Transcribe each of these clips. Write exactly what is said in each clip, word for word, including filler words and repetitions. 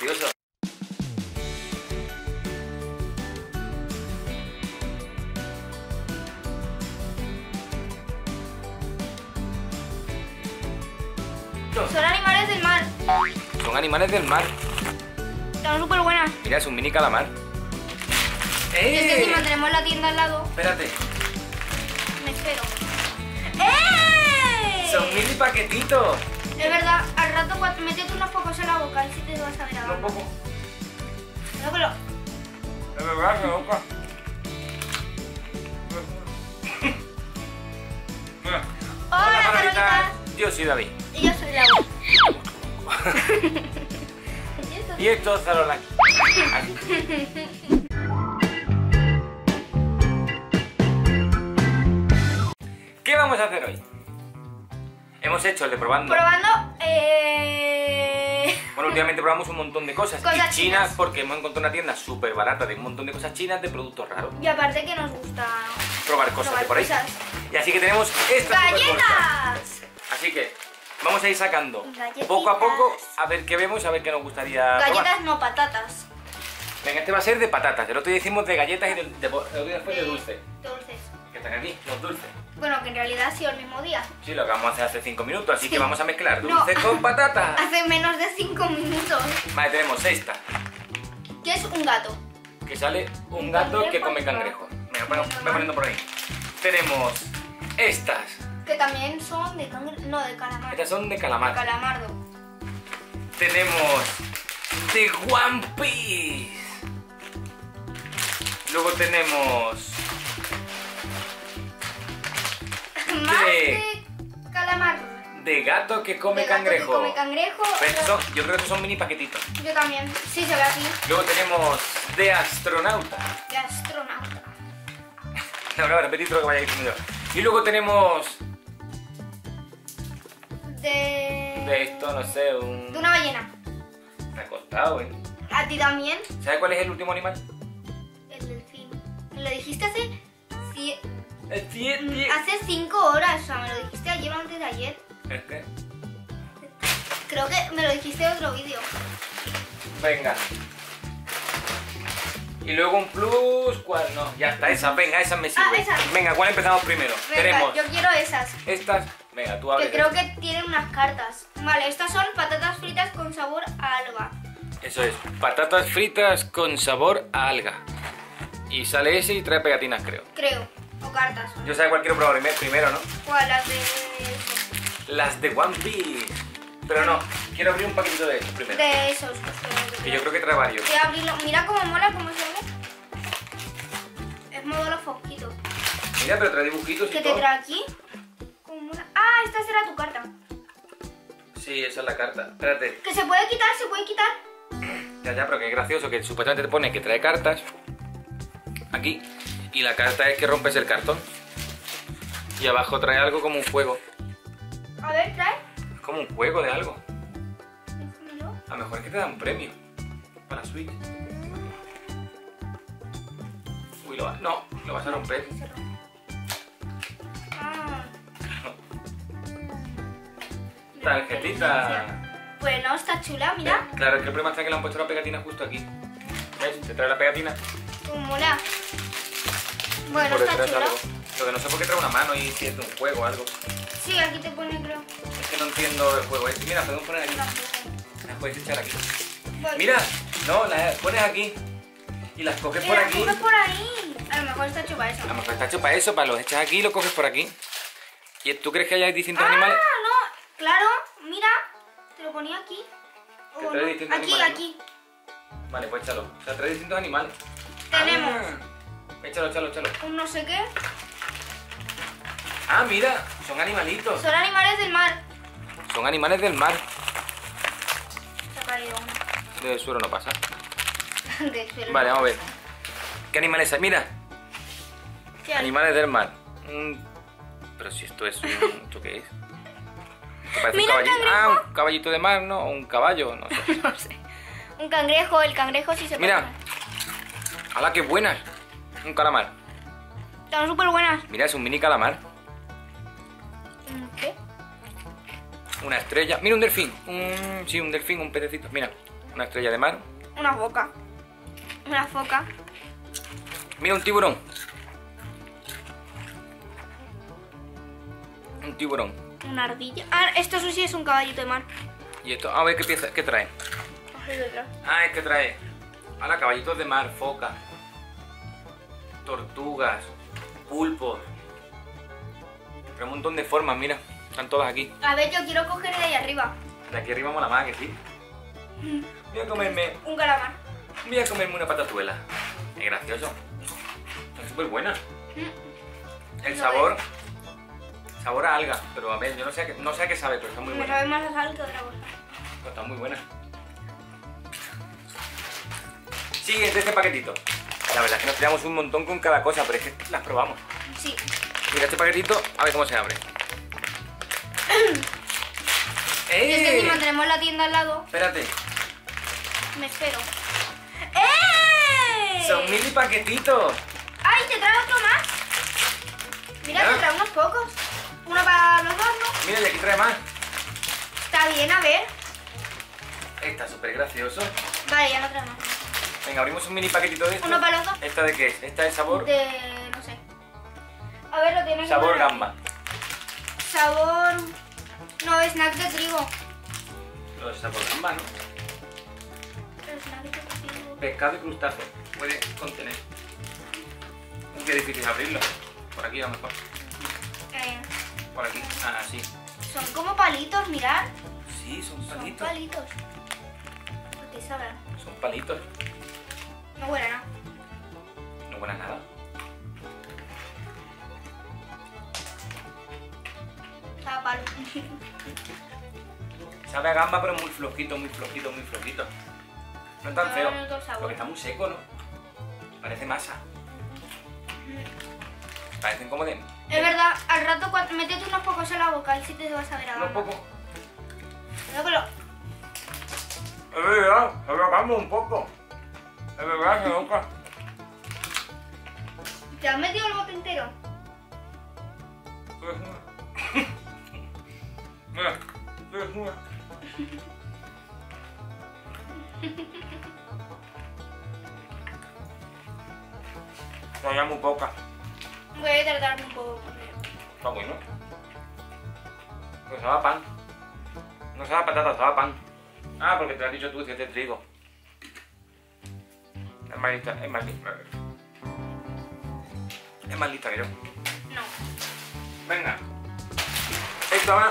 gracioso. Son animales del mar. Son animales del mar. Están súper buenas. Mira, es un mini calamar. Y es que encima tenemos la tienda al lado. Espérate. Me espero. ¡Eh! Son mini paquetitos. Es verdad, al rato cuando métete unos pocos en la boca y si te vas a ver ahora. Un poco. Lócalo. Es verdad, que boca. Hola, Margarita. Carolitas. Yo soy David. Y yo soy Laura. Y esto es Zarola. ¿Qué vamos a hacer hoy? Hemos hecho el de probando. Probando, eh... Bueno, últimamente probamos un montón de cosas. Cosas y chinas, chinas. porque hemos encontrado una tienda súper barata de un montón de cosas chinas, de productos raros. Y aparte que nos gusta Probar cosas probar de por ahí. cosas. Y así que tenemos estas superbolsas. ¡Galletas! Así que vamos a ir sacando Galletitas. poco a poco a ver qué vemos, a ver qué nos gustaría Galletas probar. no, patatas. Venga, este va a ser de patatas. El otro día hicimos de galletas y de, de, el otro día fue de dulce. Dulces. Que están aquí, los dulces. Bueno, que en realidad ha sido el mismo día. Sí, lo acabamos de hacer hace cinco minutos, así Sí. que vamos a mezclar No. dulce con patatas. Hace menos de cinco minutos. Vale, tenemos esta, ¿Qué es un gato? que sale un Un gato que cangrejo come y cangrejo. gato. Venga, bueno, voy poniendo por ahí. Tenemos estas. Que también son de cangre... No, de calamar. Estas son de calamar. Calamardo. Tenemos de One Piece. Luego tenemos más De- de calamar. De gato que come De gato que cangrejo. come cangrejo. Pero estos son- yo creo que estos son mini paquetitos. Yo también. Sí, se ve aquí. Luego tenemos de astronauta. De astronauta. Ahora repetid lo que vaya diciendo yo. Y luego tenemos De... de esto, no sé, un... De una ballena. Me ha costado, ¿eh? ¿A ti también? ¿Sabes cuál es el último animal? El delfín. Me lo dijiste hace... ci- El siete. Hace cinco horas. O sea, me lo dijiste ayer o antes de ayer. ¿Es qué? Creo que me lo dijiste en otro vídeo. Venga. Y luego un plus, ¿cuál? No, ya está, esa, venga, esa me sirve. Ah, esa. Venga, ¿cuál empezamos primero? Venga, Tenemos yo quiero esas. estas. Venga, tú abres. Que creo esta. que tienen unas cartas. Vale, estas son patatas fritas con sabor a alga. Eso es, patatas fritas con sabor a alga. Y sale ese y trae pegatinas, creo. Creo. O cartas. ¿o no? Yo sé cuál quiero probar primero, ¿no? ¿Cuál? Las de... Las de One Piece. Pero no, quiero abrir un paquetito de estos primero. De esos. pues, Que yo creo que trae varios. Voy a abrirlo. Mira cómo mola, cómo se ve. Es modo los fosquitos. Mira, pero trae dibujitos y ¿Qué te todo. trae aquí? Cómo mola. Ah, esta será tu carta. Sí, esa es la carta. Espérate. Que se puede quitar, se puede quitar. Ya, ya, pero que es gracioso que supuestamente te pone que trae cartas. Aquí. Y la carta es que rompes el cartón. Y abajo trae algo como un juego. A ver, trae. Es como un juego de algo. Déjamelo. A lo mejor es que te dan un premio. Para Switch. Uy, lo va... No, lo vas a romper. Se rompe. Ah. Tarjetita. Pues no, está chula, mira. Claro, es que el problema está que le han puesto la pegatina justo aquí. ¿Ves? Te trae la pegatina. Cómo mola. Bueno, por está detrás chula. algo. Lo que no sé por qué trae una mano y si es de un juego o algo. Sí, aquí te pone, creo. Es que no entiendo el juego. Mira, podemos poner aquí. Una Las puedes echar aquí. Vale. Mira, no, las pones aquí. Y las coges Y por la aquí. coges por ahí. A lo mejor está hecho para eso. A lo mejor está hecho para eso, para los echas aquí y lo coges por aquí. ¿Y tú crees que hay distintos Ah, animales? no, claro, mira. Te lo ponía aquí. Que O trae no. distintos Aquí, animales, aquí. Vale, pues échalo. O sea, trae distintos animales. Tenemos Ah, échalo, échalo, échalo. un no sé qué. Ah, mira, son animalitos. Son animales del mar. Son animales del mar. Se ha caído uno. Del suelo no pasa. De suelo. Vale, vamos a ver. ¿Qué animales hay? Mira, Sí, animales del mar. Mm, pero si esto es un... ¿Esto qué es? ¿Esto parece Mira un el caballito? cangrejo. Ah, un caballito de mar, ¿no? O un caballo, no sé. No sé. Un cangrejo, el cangrejo sí se Mira. puede. ¡Hala, qué buenas! Un calamar. Están súper buenas. Mira, es un mini calamar. ¿Qué? Una estrella. Mira, un delfín. Un... Sí, un delfín, un pececito. Mira. Una estrella de mar. Una foca. Una foca. Mira, un tiburón. Un tiburón. Una ardilla. Ah, esto sí es un caballito de mar. Y esto, a ver qué pieza, qué trae. Ahí detrás. Ah, es que trae. Ahora, caballitos de mar, foca. Tortugas. Pulpos. Pero un montón de formas, mira. Están todas aquí. A ver, yo quiero coger de ahí arriba. De aquí arriba mola más, que sí. Voy a comerme. Un calamar. Voy a comerme una patatuela. Es gracioso. Es súper buena. El No sabor. Sabor a alga. Pero a ver, yo no sé a qué, no sé a qué sabe, pero está muy Me buena. sabe más a sal que otra cosa. Pero está muy buena. Siguiente este paquetito. La verdad es que nos tiramos un montón con cada cosa, pero es que las probamos. Sí. Mira este paquetito, a ver cómo se abre. Y es que ¡Eh! encima tenemos la tienda al lado. Espérate. Me espero. ¡Eh! Son mini paquetitos. ¡Ay, te trae otro más! Mira, Mira. te trae unos pocos. Uno para los dos, ¿no? Mira, y aquí trae más. Está bien, a ver. Está súper gracioso. Vale, ya no trae más. Venga, abrimos un mini paquetito de esto. ¿Uno para los dos? ¿Esta de qué es? Esta es sabor. De... no sé. A ver, lo tiene que Sabor poner aquí. gamba. Sabor... no, snack de trigo. Lo de sabor gamba, ¿no? Snack de trigo. Pescado y crustáceo. Puede contener. Qué difícil abrirlo. Por aquí a lo mejor. Eh, Por aquí. Ah, sí. son como palitos, mirad. Sí, son Son palitos. palitos. ¿A qué sabrán? Son palitos. No huele a nada. No huele a nada. Sabe a palo. Sabe a gamba, pero muy flojito, muy flojito, muy flojito. No es tan No, feo. no, no, sabor. Lo que está muy seco, ¿no? Parece masa. Parecen como de... Es verdad, al rato cuando métete unos pocos en la boca y si te vas a ver a Unos gamba. pocos. No, pero... Es verdad, se lo gamba un poco. Es verdad, se loca. ¿Te has metido el bote entero? Mira, mira, mira. Todavía muy poca. Voy a tratarme un poco primero. Está bueno. Pues sabe a pan. No sabe a patata, sabe a pan. Ah, porque te lo has dicho tú, que es de trigo. Es más lista, es más lista. Es más lista que yo. No. Venga. Esto ahora.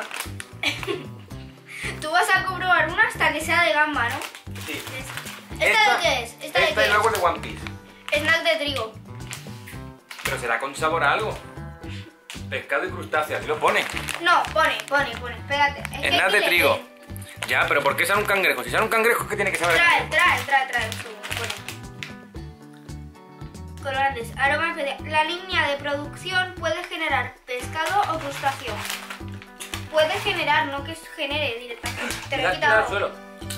Tú vas a comprobar una hasta que sea de gamba, ¿no? Sí. ¿Esta, ¿Esta de qué es? ¿Esta, de esta qué es luego de One Piece. es? Snack de trigo. Pero será con sabor a algo. Pescado y crustáceo, así lo pone. No, pone, pone, pone. Espérate. Es que Snack aquí de le- trigo. Ya, pero ¿por qué sale un cangrejo? Si sale un cangrejo, ¿qué tiene que saber? Trae, trae, trae, trae. Pone. Colorantes, aroma especial. La línea de producción puede generar pescado o crustáceo. Puede generar, no que genere directamente. Te Tira- lo he tira al quitado. suelo.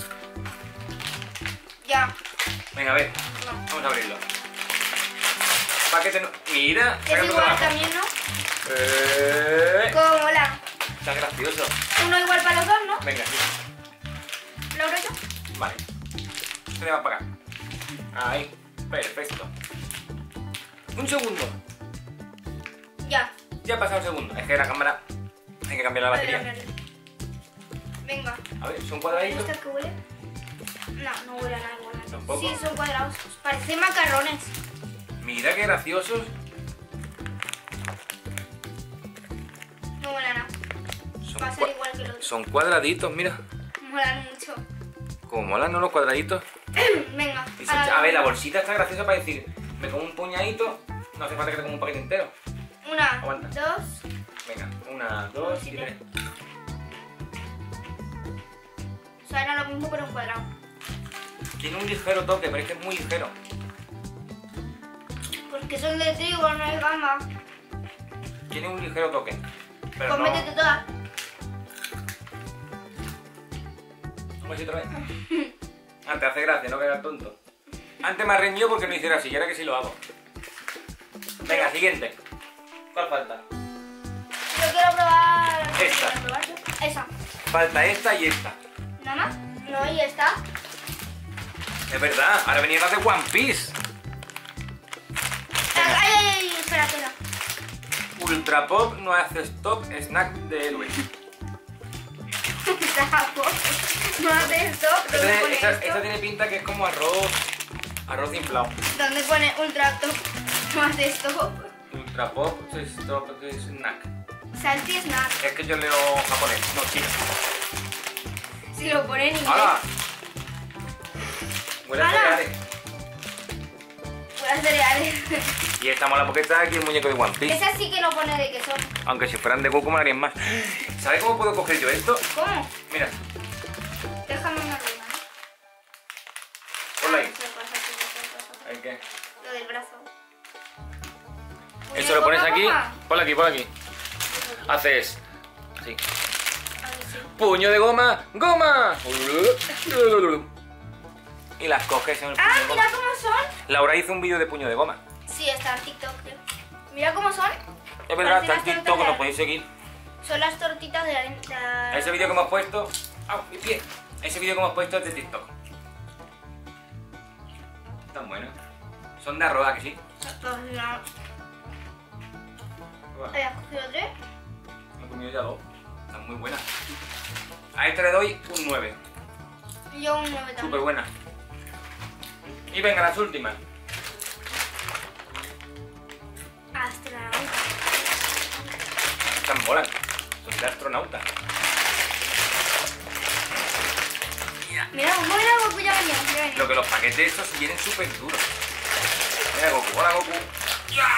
Ya. Venga, a ver. No. Vamos a abrirlo. Paquete no... Mira, Es sácalo igual de abajo. también, ¿no? Eh, Como mola. Está gracioso. Uno igual para los dos, ¿no? Venga, sí. ¿Lo abro yo? Vale. Se le va para acá. Ahí. Perfecto. Un segundo. Ya. Ya ha pasado un segundo. Es que la cámara... Hay que cambiar la Vale, batería. vale. Venga. A ver, son cuadraditos. ¿Esta que huele? No, no huele a nada igual. ¿Tampoco? Sí, son cuadrados. Parecen macarrones. Mira qué graciosos. No huele a nada. Son, Va a ser cua- igual que el otro. son cuadraditos, mira. Molan mucho. Como molan, ¿no? Los cuadraditos. Venga. Y son- ahora a ver, la bolsita está graciosa para decir, me como un puñadito, no hace falta que te coma un paquete entero. Una, Aguanta. dos. Venga, una, dos y tres. O sea, era lo mismo pero en cuadrado. Tiene un ligero toque, pero es que es muy ligero. Porque son de trigo, no es gamba. Tiene un ligero toque. Pero Pues no... métete todas. Un besito otra vez. Ah, te hace gracia, no que hagas tonto. Antes me reñió porque no hiciera así, y ahora que sí lo hago. Venga, siguiente. ¿Cuál falta? Yo quiero probar... Esta. ¿Quiero probar yo? Esa. Falta esta y esta. ¿Nada más? No, y esta. Es verdad, ahora venía la de One Piece. Ay, ay, ay, espera, espera. Ultra Pop no hace stop, snack de héroe. No hace stop. Esta ¿Dónde tiene, pone esta- esto? esta tiene pinta que es como arroz. Arroz inflado. ¿Dónde pone ultra top? No hace stop. Ultra Pop stop snack. Salty snack. Es que yo leo japonés, no chino. Si lo pone en inglés. ¡Hala! Huele a ¡Hala! cereales. Puras cereales. Y esta mola porque está aquí el muñeco de One Piece. Esa sí que no pone de qué son. Aunque si fueran de Goku me harían más. ¿Sabes cómo puedo coger yo esto? ¿Cómo? Mira, Déjame una rueda. ponla ahí. Ah, se pasa, se pasa, se pasa. ¿El qué? Lo del brazo. Eso lo pones Copa, aquí. copa. Ponla aquí, ponla aquí. Haces así. A ver si. Puño de goma, goma. Y las coges en el puño Ah, de mira goma. cómo son. Laura hizo un vídeo de puño de goma. Sí, está en TikTok, creo. Mira cómo son. Es verdad, está en Parecen las TikTok, tortas lo de- podéis seguir. Son las tortitas de la... la- Ese vídeo que hemos puesto. ¡Au! Mi pie. Ese vídeo que hemos puesto es de TikTok. Están buenos. Son de arroz, ¿a que sí? Pues no. ¿Habías cogido tres? He comido ya dos. Están muy buenas. A este le doy un nueve. Y yo un nueve Súper también. buena. Y venga, las últimas. Astronauta. Están volan. Son de astronauta. Mira, Goku, mira, Goku ya venía, ya venía. Lo que los paquetes estos se vienen súper duros. Mira Goku, hola Goku. ¡Ya!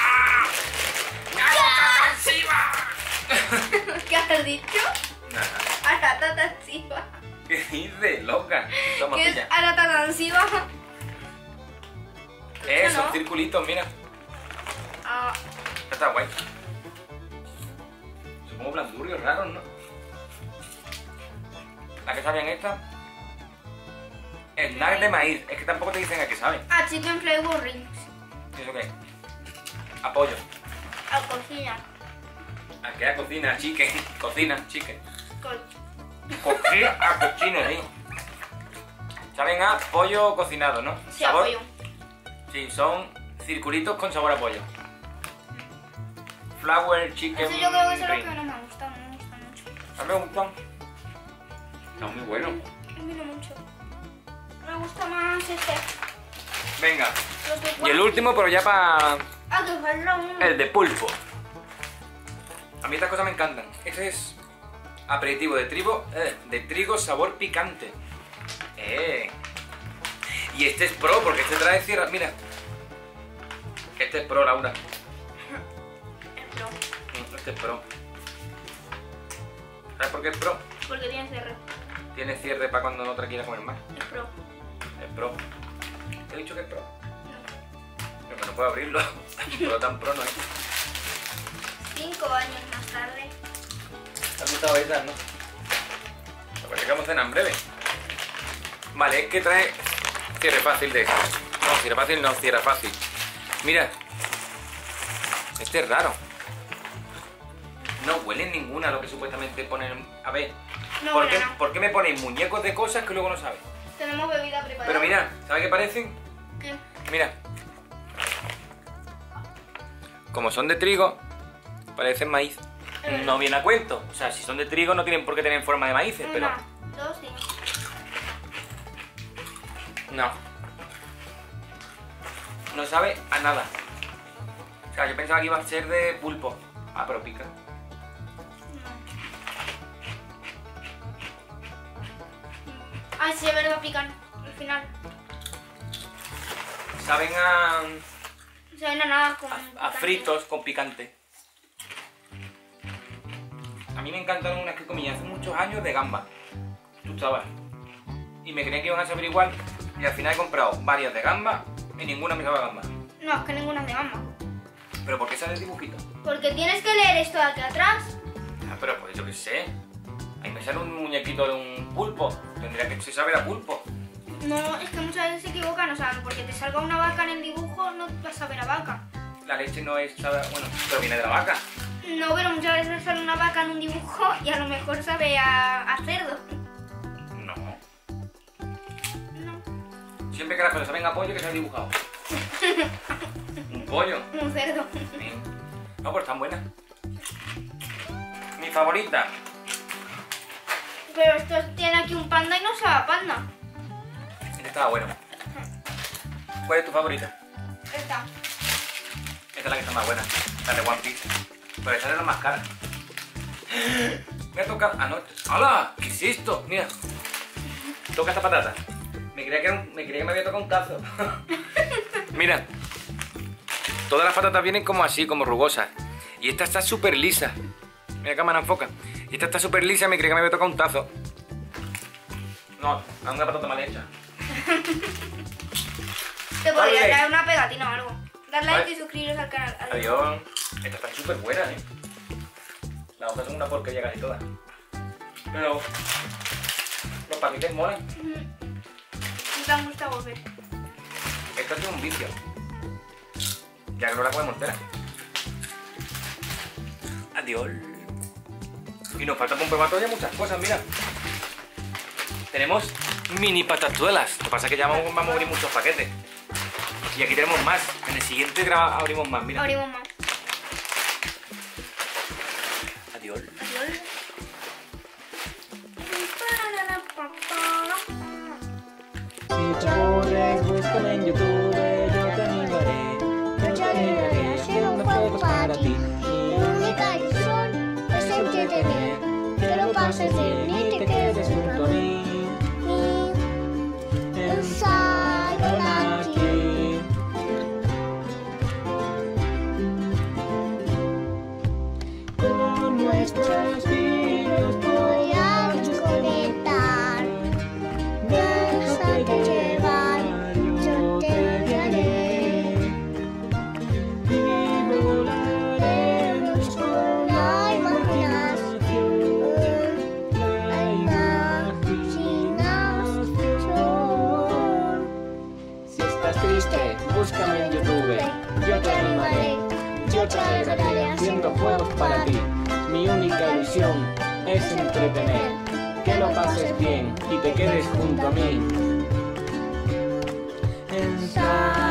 ¿Qué has dicho? Nada. Aratatansiva. ¿Qué dices, loca? Toma, ¿Qué es pilla. aratatansiva? Eh, son ¿no? circulitos, mira. Ah, Está guay. Son como blandurrios raros, ¿no? ¿A qué sabían estas? Snack de maíz. Es que tampoco te dicen a qué saben. ah, chicken flavor rings. ¿Eso qué es? Apoyo. A cocina. ¿A qué? A cocina, chicken. Cocina, chicken. Co- Cocina a cochino, sí. Saben a pollo cocinado, ¿no? Sí, a pollo. Sí, son circulitos con sabor a pollo. Flour chicken. Eso yo creo que eso es lo ring. que no me gusta, no me gusta mucho. A mí me gustan. Está muy bueno. A mí no mucho. Me gusta más este. Venga. Los de Y el cuatro. último, pero ya para Ah, que falta uno. el de pulpo. A mí estas cosas me encantan. Este es aperitivo de trigo, eh, de trigo sabor picante. Eh. Y este es pro, porque este trae cierra. Mira. Este es pro, Laura. Es pro. Mm, Este es pro. ¿Sabes por qué es pro? Porque tiene cierre. Tiene cierre para cuando no te quiera comer más. Es pro. Es pro. ¿Te he dicho que es pro? Pero que no puedo abrirlo. Pero tan pro no es. Cinco años más tarde. ¿Te han gustado esas, no? Parece que vamos a cenar en breve. Vale, es que trae cierre fácil de estos. No, cierre fácil no, cierre fácil. Mira. Este es raro. No huele ninguna a lo que supuestamente ponen. A ver. No, ¿por, bueno, qué, no. ¿Por qué me ponen muñecos de cosas que luego no sabes? Tenemos bebida preparada. Pero mira, ¿sabes qué parecen? ¿Qué? Mira. Como son de trigo, parecen maíz. Eh. No viene a cuento. O sea, si son de trigo no tienen por qué tener forma de maíces, pero... Una, dos y... No. No sabe a nada. O sea, yo pensaba que iba a ser de pulpo. Ah, pero pica. Ay, sí, es verdad, pican. Al final. Saben a, No saben a nada con... a, a fritos con picante. A mí me encantaron unas que comí hace muchos años de gamba. Tú sabes. Y me creía que iban a saber igual. Y al final he comprado varias de gamba y ninguna me sabe a gamba. No, es que ninguna es de gamba. ¿Pero por qué sale el dibujito? Porque tienes que leer esto de aquí atrás. Ah, pero pues yo qué sé. Ahí me sale un muñequito de un pulpo. Tendría que se saber a pulpo. No, es que muchas veces se equivocan, o sea, porque te salga una vaca en el dibujo, no vas a ver a vaca. La leche no es... sabe- bueno, pero viene de la vaca. No, pero muchas veces sale una vaca en un dibujo y a lo mejor sabe a, a cerdo. No. No. Siempre que las cosas saben a pollo, que se ha dibujado. Un pollo. Un cerdo. Sí. No, pues están buenas. Mi favorita. Pero esto tiene aquí un panda y no sabe a panda. Este estaba bueno. ¿Cuál es tu favorita? Esta. Esta es la que está más buena. La de One Piece. Pero esa es la más cara. Me ha tocado anoche. ¡Hala! ¿Qué es esto? Mira. Toca esta patata. Me creía que, era un- me, creía que me había tocado un tazo. Mira. Todas las patatas vienen como así, como rugosas. Y esta está súper lisa. Mira, cámara enfoca. Y esta está súper lisa, me creía que me había tocado un tazo. No, es una patata mal hecha. Te podría Vale. traer una pegatina o algo. Dar like Vale. y suscribiros al canal. Adiós. Adiós. Esta está súper buena, ¿eh? Las otras son una porquería casi todas. Pero los paquetes molan. Me te han gustado volver. Esto es un vicio. Ya que no la podemos entera. Adiós. Y nos falta por probar todavía muchas cosas, mira. Tenemos mini patatuelas. Lo que pasa es que ya vamos, vamos a abrir muchos paquetes. Y aquí tenemos más. En el siguiente graba abrimos más, mira. Abrimos más. Adiós. Adiós. Si te aburres, búscame en YouTube, yo te animaré. Yo te animaré haciendo juegos para ti. Mi única ilusión es entretener, que lo pases bien y te quedes junto a mí. En Cybernatic. Con nuestros vídeos Voy a desconectar, déjate llevar, yo te guiaré. y volaremos Con la imaginación, la imaginación. Si estás triste, búscame en YouTube. Yo te animaré, yo te alegraré haciendo juegos para ti. Mi única ilusión es entretener, que lo pases bien y te quedes junto a mí. En